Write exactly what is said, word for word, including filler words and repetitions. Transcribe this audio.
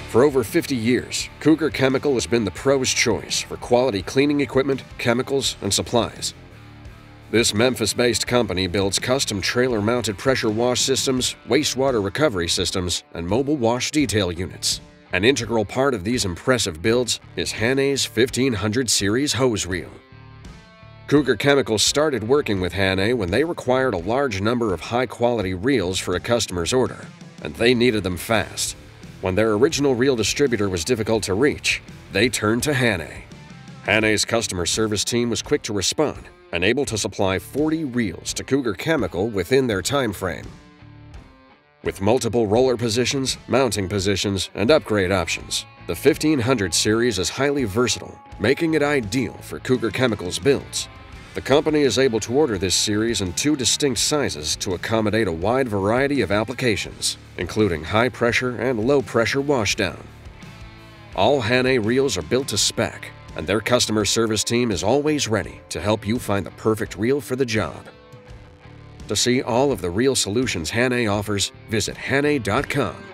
For over fifty years, Cougar Chemical has been the pro's choice for quality cleaning equipment, chemicals, and supplies. This Memphis-based company builds custom trailer-mounted pressure wash systems, wastewater recovery systems, and mobile wash detail units. An integral part of these impressive builds is Hannay's fifteen hundred series hose reel. Cougar Chemical started working with Hannay when they required a large number of high-quality reels for a customer's order, and they needed them fast. When their original reel distributor was difficult to reach, they turned to Hannay. Hannay's customer service team was quick to respond and able to supply forty reels to Cougar Chemical within their time frame. With multiple roller positions, mounting positions, and upgrade options, the fifteen hundred series is highly versatile, making it ideal for Cougar Chemical's builds. The company is able to order this series in two distinct sizes to accommodate a wide variety of applications, including high-pressure and low-pressure washdown. All Hannay reels are built to spec, and their customer service team is always ready to help you find the perfect reel for the job. To see all of the reel solutions Hannay offers, visit Hannay dot com.